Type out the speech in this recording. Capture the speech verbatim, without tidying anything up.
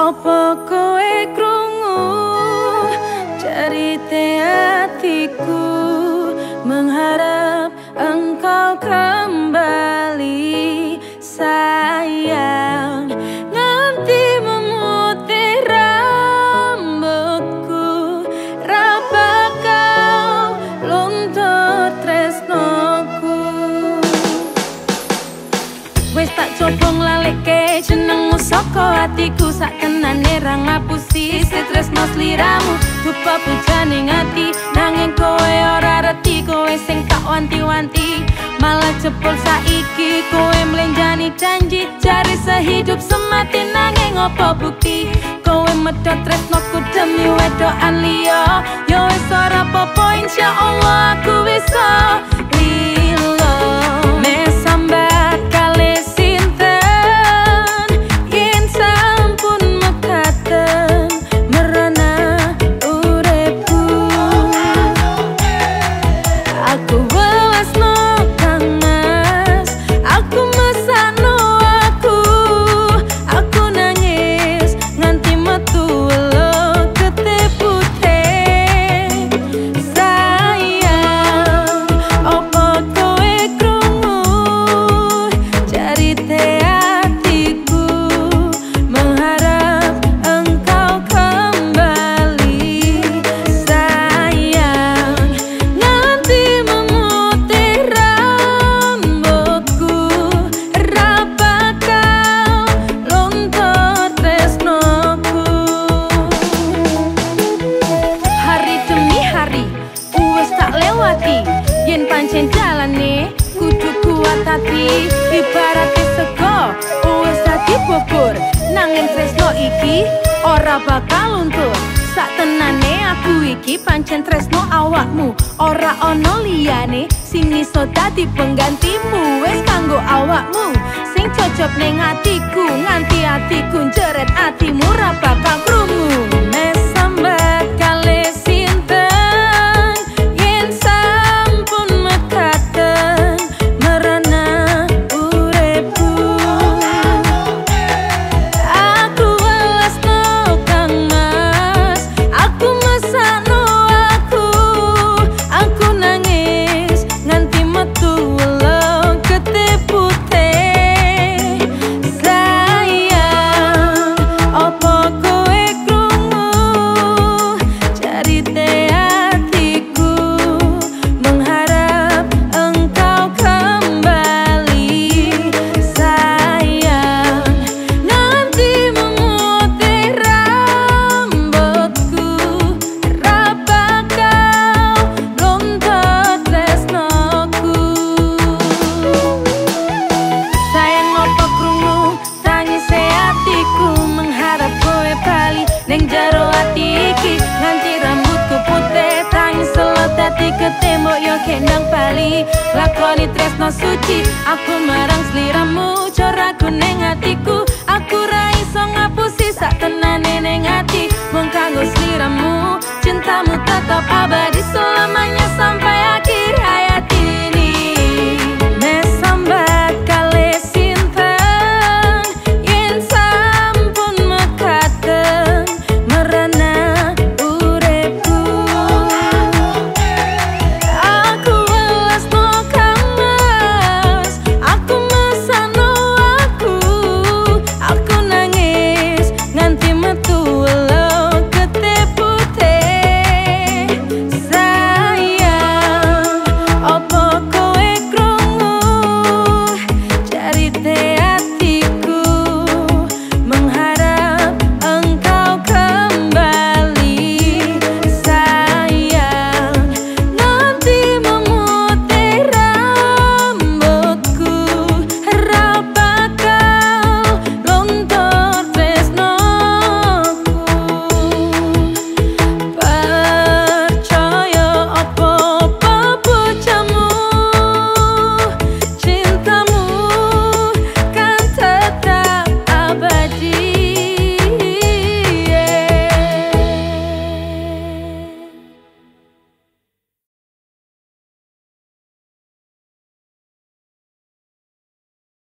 Opo kowe krungu cerita hatiku, mengharap engkau kembali sayang. Nganti memutih rambutku, raba kau luntur tresnoku. Wes tak coba nglaleke jenengmu saka hatiku, sak tenane ra ngapusi tresno sliramu. Dupa pujaning ati nanging kowe ora reti, kowe sing tak wanti-wanti malah jebol saiki. Kowe mlenjani janji jari sehidup semati, nanging apa bukti kowe medhot tresnoku demi wedokan liya. Ya wis ora apa-apa, insyaallah aku bisa lilo mesambat kali sinten yen sampun mekaten merana uripku. Aku welasno Kang Mas, aku mesakno aku, aku nangis nganti metu welo getih putih. Sayang, opo kowe krungu cerita hatiku, mengharap engkau kembali sayang. Nganti memutih rambutku, raba kau luntur tresnoku. Hari demi hari wis tak lewati, yen pancen jalane kudu kuat hati. Ibarate sego wis dadi bubur, nanging tresno iki ora bakal luntur. Sak tenane aku iki pancen tresno awakmu, ora ono liyane sing iso dadi penggantimu. Wis kanggo awakmu sing cocok ning atiku, nganti atiku njeret atimu ra bakal krungu. Mesambat kali sinten yen sampun mekaten merana uripku. Aku welasno Kang Mas, aku mesakno aku, aku nangis nganti metu welo getih putih. Sayang, opo kowe krungu cerita hatiku, mengharap engkau kembali sayang. Nanti memutih rambutku, raba kau luntur tresnoku. Sayang, opo krungu tangise hatiku, mengharap kowe bali ning jero ati iki. Nganti rambutku putih tangis selot dadi ketembok yo kendang bali. Lakoni tresno suci aku marang sliramu, coraku ning atiku. Aku ra iso ngapusi sak tenane ning ati, mung kanggo sliramu cintamu tetap abadi selamanya.